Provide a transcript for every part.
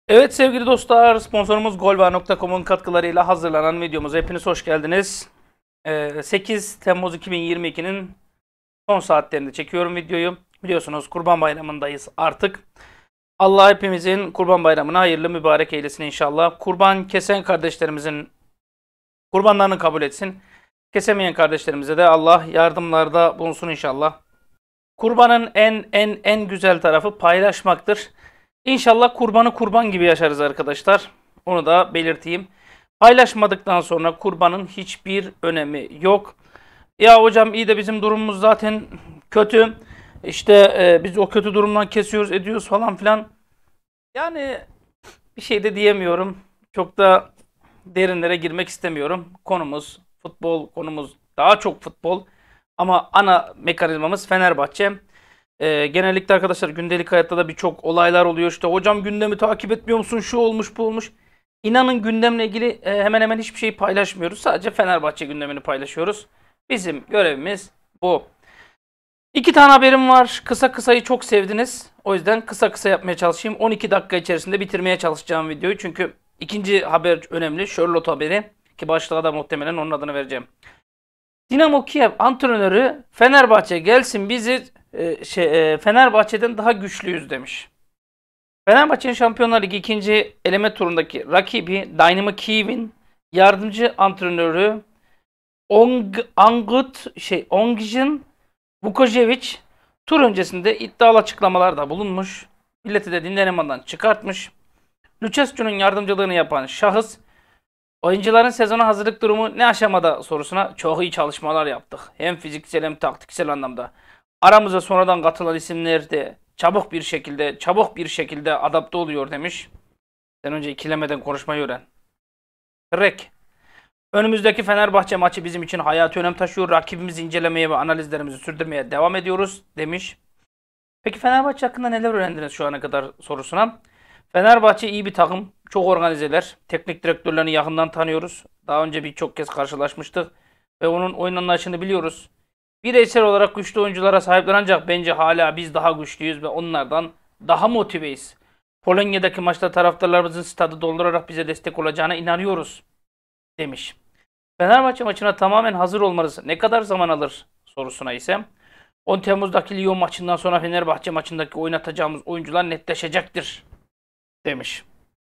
Evet sevgili dostlar, sponsorumuz Golva.com'un katkılarıyla hazırlanan videomuza hepiniz hoş geldiniz. 8 Temmuz 2022'nin son saatlerinde çekiyorum videoyu. Biliyorsunuz Kurban Bayramı'ndayız artık. Allah hepimizin Kurban Bayramı'nı hayırlı mübarek eylesin inşallah. Kurban kesen kardeşlerimizin kurbanlarını kabul etsin. Kesemeyen kardeşlerimize de Allah yardımlarda bulunsun inşallah. Kurbanın en güzel tarafı paylaşmaktır. İnşallah kurbanı kurban gibi yaşarız arkadaşlar. Onu da belirteyim. Paylaşmadıktan sonra kurbanın hiçbir önemi yok. Ya hocam iyi de bizim durumumuz zaten kötü. İşte biz o kötü durumdan kesiyoruz, ediyoruz falan filan. Yani bir şey de diyemiyorum. Çok da derinlere girmek istemiyorum. Konumuz futbol, konumuz daha çok futbol. Ama ana mekanizmamız Fenerbahçe. Genellikle arkadaşlar gündelik hayatta da birçok olaylar oluyor. İşte hocam gündemi takip etmiyor musun? Şu olmuş, bu olmuş. İnanın gündemle ilgili hemen hemen hiçbir şey paylaşmıyoruz. Sadece Fenerbahçe gündemini paylaşıyoruz. Bizim görevimiz bu. İki tane haberim var. Kısa kısayı çok sevdiniz. O yüzden kısa kısa yapmaya çalışayım. 12 dakika içerisinde bitirmeye çalışacağım videoyu. Çünkü ikinci haber önemli. Charlotte haberi. Ki başlığa da muhtemelen onun adını vereceğim. Dinamo Kiev antrenörü Fenerbahçe gelsin bizi Fenerbahçe'den daha güçlüyüz demiş. Fenerbahçe'nin Şampiyonlar Ligi ikinci eleme turundaki rakibi Dynamo Kiev'in yardımcı antrenörü Ongjin Vukojevic tur öncesinde iddialı açıklamalarda bulunmuş. Milleti de dinlenemadan çıkartmış. Lucescu'nun yardımcılığını yapan şahıs oyuncuların sezona hazırlık durumu ne aşamada sorusuna çok iyi çalışmalar yaptık. Hem fiziksel hem taktiksel anlamda. Aramıza sonradan katılan isimler de çabuk bir şekilde adapte oluyor demiş. Sen önce ikilemeden konuşmayı öğren. Rek. Önümüzdeki Fenerbahçe maçı bizim için hayati önem taşıyor. Rakibimizi incelemeye ve analizlerimizi sürdürmeye devam ediyoruz demiş. Peki Fenerbahçe hakkında neler öğrendiniz şu ana kadar sorusuna? Fenerbahçe iyi bir takım. Çok organizeler. Teknik direktörlerini yakından tanıyoruz. Daha önce birçok kez karşılaşmıştık. Ve onun oyun anlayışını biliyoruz. Bireysel olarak güçlü oyunculara sahipler ancak bence hala biz daha güçlüyüz ve onlardan daha motiveyiz. Polonya'daki maçta taraftarlarımızın stadı doldurarak bize destek olacağına inanıyoruz demiş. Fenerbahçe maçına tamamen hazır olmanız ne kadar zaman alır sorusuna ise 10 Temmuz'daki Lyon maçından sonra Fenerbahçe maçındaki oynatacağımız oyuncular netleşecektir demiş.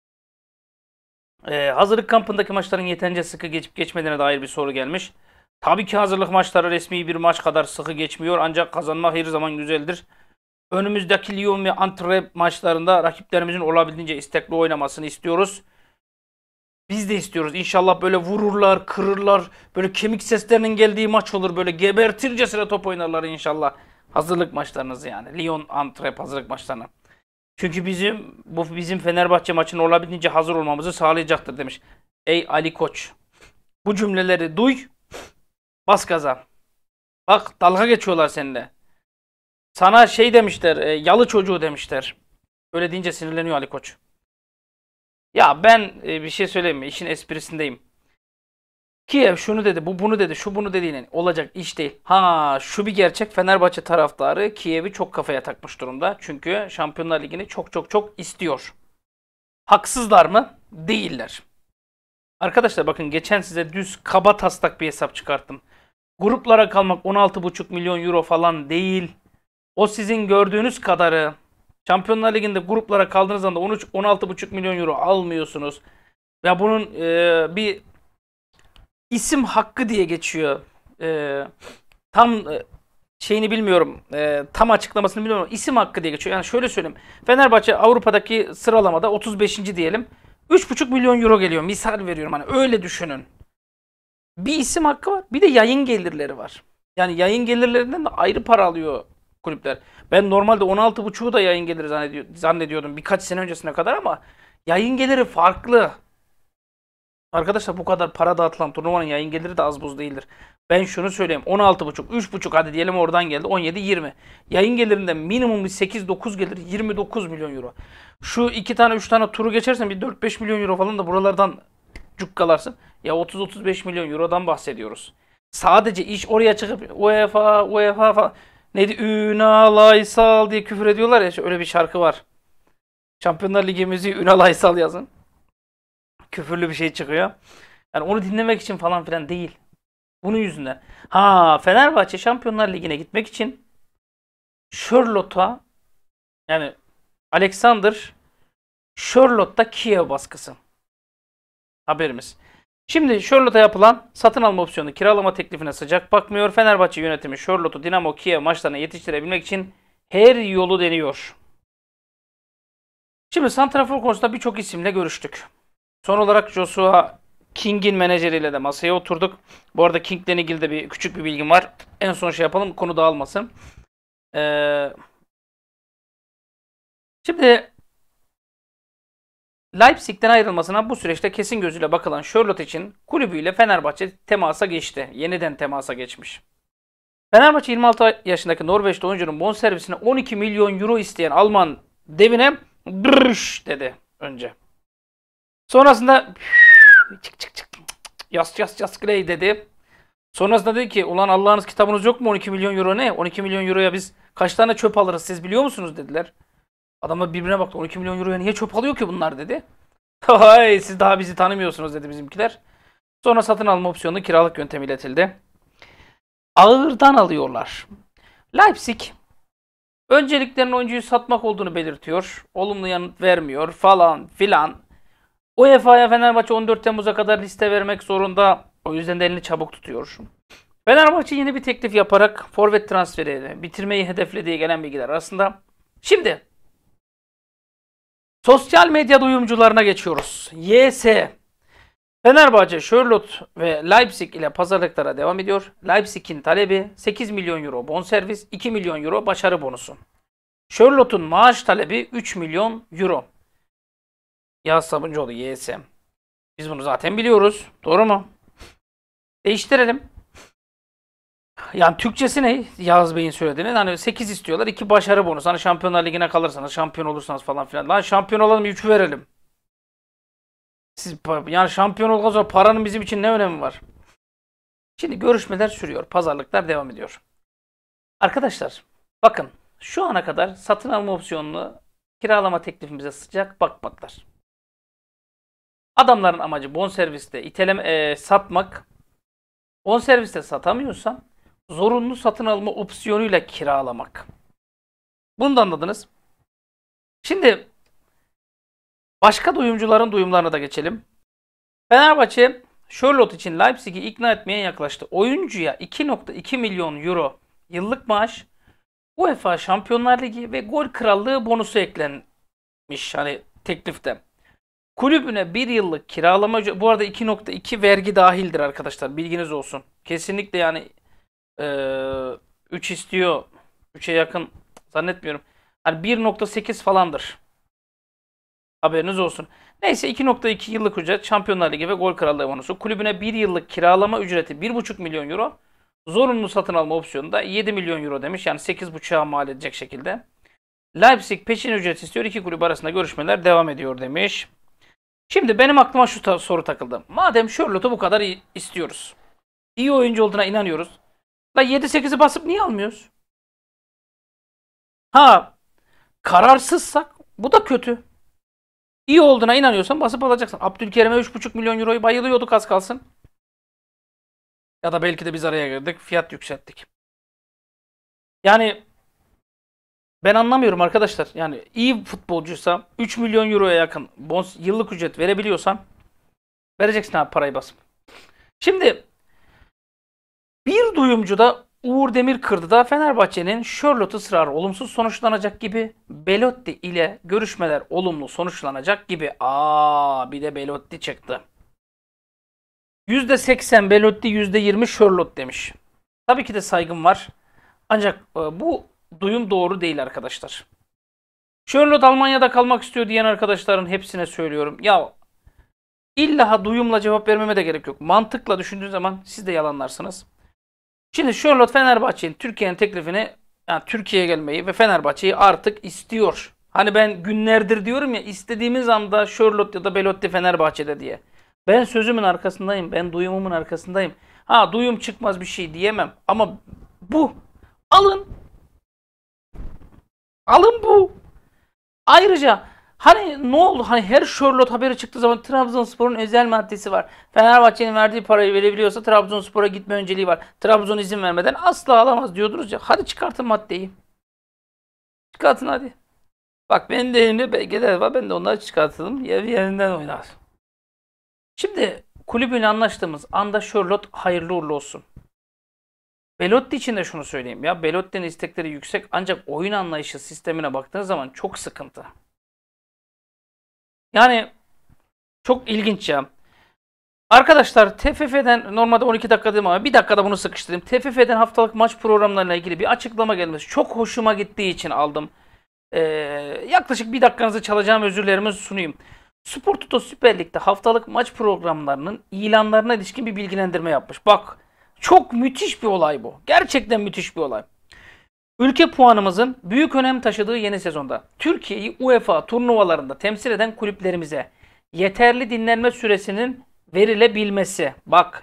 Hazırlık kampındaki maçların yeterince sıkı geçip geçmediğine dair bir soru gelmiş. Tabii ki hazırlık maçları resmi bir maç kadar sıkı geçmiyor ancak kazanmak her zaman güzeldir. Önümüzdeki Lyon ve Antwerp maçlarında rakiplerimizin olabildiğince istekli oynamasını istiyoruz. Biz de istiyoruz. İnşallah böyle vururlar, kırırlar. Böyle kemik seslerinin geldiği maç olur. Böyle gebertircesine top oynarlar inşallah. Hazırlık maçlarınızı yani. Lyon, Antwerp hazırlık maçlarına. Çünkü bizim Fenerbahçe maçının olabildiğince hazır olmamızı sağlayacaktır demiş. Ey Ali Koç. Bu cümleleri duy. Bas gaza. Bak dalga geçiyorlar seninle. Sana şey demişler. Yalı çocuğu demişler. Öyle deyince sinirleniyor Ali Koç. Ya ben bir şey söyleyeyim mi? İşin esprisindeyim. Kiev şunu dedi, bu bunu dedi, şu bunu dediğinin olacak iş değil. Ha şu bir gerçek Fenerbahçe taraftarı Kiev'i çok kafaya takmış durumda. Çünkü Şampiyonlar Ligi'ni çok istiyor. Haksızlar mı? Değiller. Arkadaşlar bakın geçen size düz kaba taslak bir hesap çıkarttım. Gruplara kalmak 16,5 milyon euro falan değil. O sizin gördüğünüz kadarı. Şampiyonlar Ligi'nde gruplara kaldığınız anda 16,5 milyon euro almıyorsunuz. Ya bunun bir isim hakkı diye geçiyor. Tam şeyini bilmiyorum. Tam açıklamasını bilmiyorum. İsim hakkı diye geçiyor. Yani şöyle söyleyeyim. Fenerbahçe Avrupa'daki sıralamada 35. diyelim. 3,5 milyon euro geliyor. Misal veriyorum. Hani öyle düşünün. Bir isim hakkı var. Bir de yayın gelirleri var. Yani yayın gelirlerinden de ayrı para alıyor kulüpler. Ben normalde 16,5'u da yayın geliri zannediyordum birkaç sene öncesine kadar ama yayın geliri farklı. Arkadaşlar bu kadar para dağıtılan turnuvanın yayın geliri de az buz değildir. Ben şunu söyleyeyim. 16,5, 3,5 hadi diyelim oradan geldi. 17, 20. Yayın gelirinden minimum bir 8-9 gelir. 29 milyon euro. Şu 2 tane 3 tane turu geçersen bir 4-5 milyon euro falan da buralardan cukkalarsın. Ya 30-35 milyon eurodan bahsediyoruz. Sadece iş oraya çıkıp UEFA falan neydi Ünal Aysal diye küfür ediyorlar ya öyle bir şarkı var. Şampiyonlar Ligi müziği Ünal Aysal yazın. Küfürlü bir şey çıkıyor. Yani onu dinlemek için falan filan değil. Bunun yüzünden. Ha, Fenerbahçe Şampiyonlar Ligi'ne gitmek için Charlotte'a, yani Alexander Charlotte'da Kiev baskısı. Haberimiz. Şimdi Charlotte'a yapılan satın alma opsiyonu kiralama teklifine sıcak bakmıyor. Fenerbahçe yönetimi Charlotte'u Dinamo Kiev maçlarına yetiştirebilmek için her yolu deniyor. Şimdi santrafor konusunda birçok isimle görüştük. Son olarak Joshua King'in menajeriyle de masaya oturduk. Bu arada King'le ilgili de küçük bir bilgim var. En son şey yapalım, konu dağılmasın. Şimdi Leipzig'ten ayrılmasına bu süreçte kesin gözüyle bakılan Charlotte için kulübüyle Fenerbahçe temasa geçti. Yeniden temasa geçmiş. Fenerbahçe 26 yaşındaki Norveçli oyuncunun bonservisine 12 milyon euro isteyen Alman devine brrş dedi önce. Sonrasında çık çık çık yas Clay dedi. Sonrasında dedi ki ulan Allah'ınız kitabınız yok mu, 12 milyon euro ne? 12 milyon euroya biz kaç tane çöp alırız siz biliyor musunuz dediler. Adamlar birbirine baktı, 12 milyon euroya niye çöp alıyor ki bunlar dedi. Hay siz daha bizi tanımıyorsunuz dedi bizimkiler. Sonra satın alma opsiyonu kiralık yöntem iletildi. Ağırdan alıyorlar. Leipzig önceliklerinin oyuncuyu satmak olduğunu belirtiyor. Olumlu yanıt vermiyor falan filan. UEFA'ya Fenerbahçe 14 Temmuz'a kadar liste vermek zorunda. O yüzden de elini çabuk tutuyor. Fenerbahçe yeni bir teklif yaparak forvet transferi bitirmeyi hedeflediği gelen bilgiler arasında. Şimdi sosyal medya duyumcularına geçiyoruz. YS Fenerbahçe, Charlotte ve Leipzig ile pazarlıklara devam ediyor. Leipzig'in talebi 8 milyon euro bonservis, 2 milyon euro başarı bonusu. Charlotte'un maaş talebi 3 milyon euro. Yağız Sabuncuoğlu YS. Biz bunu zaten biliyoruz. Doğru mu? Değiştirelim. Yani Türkçesi ne? Yağız Bey'in söylediğini. Hani 8 istiyorlar. 2 başarı bonusu. Hani Şampiyonlar Ligi'ne kalırsanız, şampiyon olursanız falan filan. Lan şampiyon olalım, 3 verelim. Siz, yani şampiyon olduktan sonra paranın bizim için ne önemi var? Şimdi görüşmeler sürüyor. Pazarlıklar devam ediyor. Arkadaşlar bakın şu ana kadar satın alma opsiyonlu kiralama teklifimize sıcak bakmadılar. Adamların amacı bonserviste satmak. Bonserviste satamıyorsan zorunlu satın alma opsiyonuyla kiralamak. Bunu da anladınız. Şimdi başka duyumcuların duyumlarına da geçelim. Fenerbahçe Charlotte için Leipzig'i ikna etmeye yaklaştı. Oyuncuya 2,2 milyon euro yıllık maaş, UEFA Şampiyonlar Ligi ve gol krallığı bonusu eklenmiş hani teklifte. Kulübüne 1 yıllık kiralama, bu arada 2,2 vergi dahildir arkadaşlar, bilginiz olsun. Kesinlikle yani 3 istiyor. 3'e yakın zannetmiyorum. Hani 1,8 falandır. Haberiniz olsun. Neyse 2,2 yıllık ücret, Şampiyonlar Ligi ve gol krallığı bonusu. Kulübüne 1 yıllık kiralama ücreti 1,5 milyon euro. Zorunlu satın alma opsiyonu da 7 milyon euro demiş. Yani 8,5'a mal edecek şekilde. Leipzig peşin ücret istiyor. İki kulüp arasında görüşmeler devam ediyor demiş. Şimdi benim aklıma şu soru takıldı. Madem Charlotte'u bu kadar istiyoruz, İyi oyuncu olduğuna inanıyoruz. La 7-8'i basıp niye almıyoruz? Ha, kararsızsak bu da kötü. İyi olduğuna inanıyorsan basıp alacaksın. Abdülkerim'e 3,5 milyon euroyu bayılıyorduk az kalsın. Ya da belki de biz araya girdik, fiyat yükselttik. Yani ben anlamıyorum arkadaşlar. Yani iyi futbolcuysa 3 milyon euroya yakın yıllık ücret verebiliyorsan vereceksin abi parayı basıp. Şimdi bir duyumcu da Uğur Demirkırdı'da Fenerbahçe'nin Charlotte ısrarı olumsuz sonuçlanacak gibi, Belotti ile görüşmeler olumlu sonuçlanacak gibi. Bir de Belotti çıktı. %80 Belotti, %20 Charlotte demiş. Tabii ki de saygım var. Ancak bu duyum doğru değil arkadaşlar. Charlotte Almanya'da kalmak istiyor diyen arkadaşların hepsine söylüyorum. Ya illa duyumla cevap vermeme de gerek yok. Mantıkla düşündüğün zaman siz de yalanlarsınız. Şimdi Charlotte Fenerbahçe'nin Türkiye'nin teklifini, yani Türkiye'ye gelmeyi ve Fenerbahçe'yi artık istiyor. Hani ben günlerdir diyorum ya, istediğimiz anda Charlotte ya da Belotti Fenerbahçe'de diye. Ben sözümün arkasındayım. Ben duyumumun arkasındayım. Duyum çıkmaz bir şey diyemem. Ama bu. Alın. Alın bu. Ayrıca Hani ne oldu? Hani her Charlotte haberi çıktığı zaman Trabzonspor'un özel maddesi var. Fenerbahçe'nin verdiği parayı verebiliyorsa Trabzonspor'a gitme önceliği var. Trabzon izin vermeden asla alamaz diyordunuz ya. Hadi çıkartın maddeyi. Çıkartın hadi. Bak benim de elimde belgeler var. Ben de onları çıkartalım. Yerinden oynar. Şimdi kulübüyle anlaştığımız anda Charlotte hayırlı uğurlu olsun. Belotti için de şunu söyleyeyim ya. Belotti'nin istekleri yüksek ancak oyun anlayışı sistemine baktığınız zaman çok sıkıntı. Yani çok ilginç ya. Arkadaşlar TFF'den normalde 12 dakika dedim ama bir dakikada bunu sıkıştırayım. TFF'den haftalık maç programlarıyla ilgili bir açıklama gelmesi çok hoşuma gittiği için aldım. Yaklaşık bir dakikanızı çalacağım, özürlerimi sunayım. Spor Toto Süper Lig'de haftalık maç programlarının ilanlarına ilişkin bir bilgilendirme yapmış. Bak çok müthiş bir olay bu. Gerçekten müthiş bir olay. Ülke puanımızın büyük önem taşıdığı yeni sezonda Türkiye'yi UEFA turnuvalarında temsil eden kulüplerimize yeterli dinlenme süresinin verilebilmesi. Bak,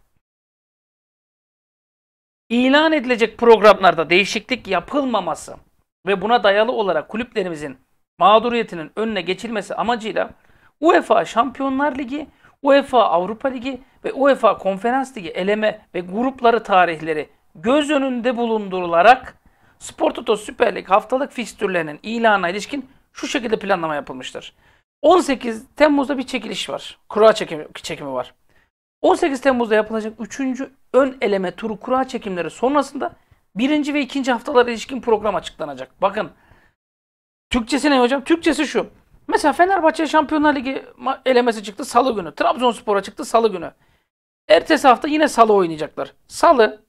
ilan edilecek programlarda değişiklik yapılmaması ve buna dayalı olarak kulüplerimizin mağduriyetinin önüne geçilmesi amacıyla UEFA Şampiyonlar Ligi, UEFA Avrupa Ligi ve UEFA Konferans Ligi eleme ve grupları tarihleri göz önünde bulundurularak Spor Toto Süper Lig haftalık fikstürlerinin ilanına ilişkin şu şekilde planlama yapılmıştır. 18 Temmuz'da bir çekiliş var. Kura çekimi var. 18 Temmuz'da yapılacak 3. ön eleme turu kura çekimleri sonrasında 1. ve 2. haftalara ilişkin program açıklanacak. Bakın. Türkçesi ne hocam? Türkçesi şu. Mesela Fenerbahçe Şampiyonlar Ligi elemesi çıktı Salı günü. Trabzonspor'a çıktı Salı günü. Ertesi hafta yine Salı oynayacaklar. Salı,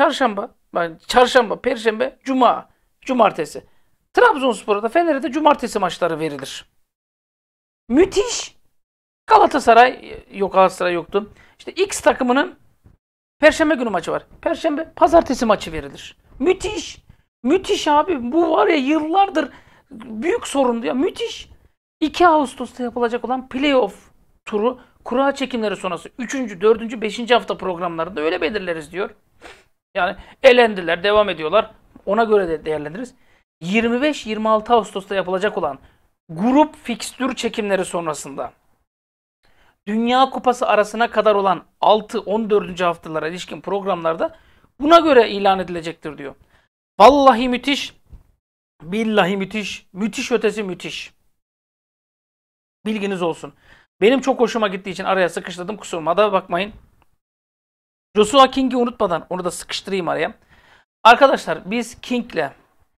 Çarşamba, Perşembe, Cuma, Cumartesi. Trabzonspor'a da Fener'e de Cumartesi maçları verilir. Müthiş. Galatasaray yoktu. İşte X takımının Perşembe günü maçı var. Perşembe, Pazartesi maçı verilir. Müthiş. Müthiş abi. Bu var ya yıllardır büyük sorundu ya. Müthiş. 2 Ağustos'ta yapılacak olan playoff turu kura çekimleri sonrası 3. 4. 5. hafta programlarında öyle belirleriz diyor. Yani elendiler, devam ediyorlar. Ona göre de değerlendiririz. 25-26 Ağustos'ta yapılacak olan grup fikstür çekimleri sonrasında Dünya Kupası arasına kadar olan 6-14. haftalara ilişkin programlarda buna göre ilan edilecektir diyor. Vallahi müthiş. Billahi müthiş. Müthiş ötesi müthiş. Bilginiz olsun. Benim çok hoşuma gittiği için araya sıkıştırdım. Kusuruma da bakmayın. Joshua King'i unutmadan onu da sıkıştırayım araya. Arkadaşlar biz King'le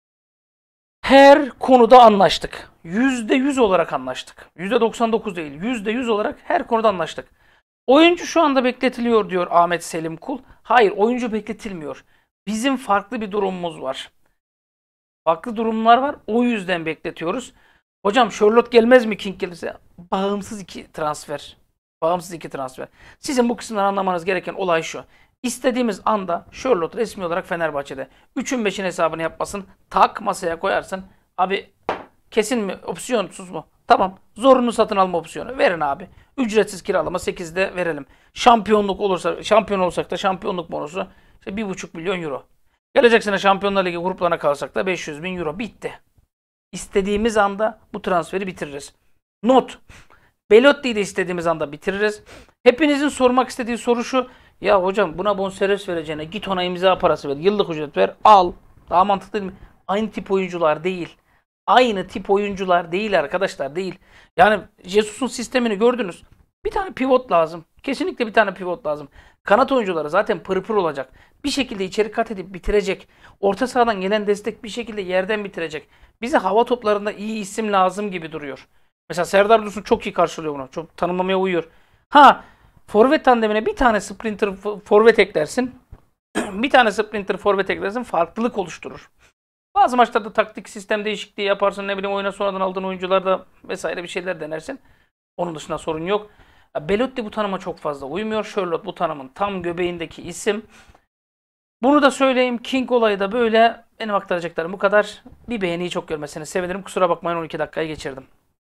her konuda anlaştık. %100 olarak anlaştık. %99 değil. %100 olarak her konuda anlaştık. Oyuncu şu anda bekletiliyor diyor Ahmet Selim Kul. Hayır, oyuncu bekletilmiyor. Bizim farklı bir durumumuz var. Farklı durumlar var. O yüzden bekletiyoruz. Hocam Charlotte gelmez mi King gelirse? Bağımsız iki transfer. Bağımsız iki transfer. Sizin bu kısımdan anlamanız gereken olay şu. İstediğimiz anda Charlotte resmi olarak Fenerbahçe'de. 3'ün 5'in hesabını yapmasın. Tak masaya koyarsın. Abi kesin mi? Opsiyonsuz mu? Tamam. Zorunlu satın alma opsiyonu. Verin abi. Ücretsiz kiralama 8'de verelim. Şampiyonluk olursa, şampiyon olsak da şampiyonluk bonusu işte 1,5 milyon euro. Gelecek sene Şampiyonlar Ligi gruplarına kalsak da 500 bin euro. Bitti. İstediğimiz anda bu transferi bitiririz. Not. Belotti'yi de istediğimiz anda bitiririz. Hepinizin sormak istediği soru şu. Ya hocam buna bonservis vereceğine git ona imza parası ver. Yıllık ücret ver. Al. Daha mantıklı değil mi? Aynı tip oyuncular değil. Aynı tip oyuncular değil arkadaşlar, değil. Yani Jesus'un sistemini gördünüz. Bir tane pivot lazım. Kesinlikle bir tane pivot lazım. Kanat oyuncuları zaten pırpır olacak. Bir şekilde içeri kat edip bitirecek. Orta sahadan gelen destek bir şekilde yerden bitirecek. Bize hava toplarında iyi isim lazım gibi duruyor. Mesela Serdar Dursun çok iyi karşılıyor bunu. Çok tanımlamaya uyuyor. Ha, forvet tandemine bir tane sprinter forvet eklersin. Bir tane sprinter forvet eklersin, farklılık oluşturur. Bazı maçlarda taktik sistem değişikliği yaparsın. Ne bileyim oyuna sonradan aldığın oyuncularda vesaire bir şeyler denersin. Onun dışında sorun yok. Belotti bu tanıma çok fazla uymuyor. Charlotte bu tanımın tam göbeğindeki isim. Bunu da söyleyeyim. King olayı da böyle. Benim aktaracaklarım bu kadar. Bir beğeniyi çok görmesini sevinirim. Kusura bakmayın 12 dakikayı geçirdim.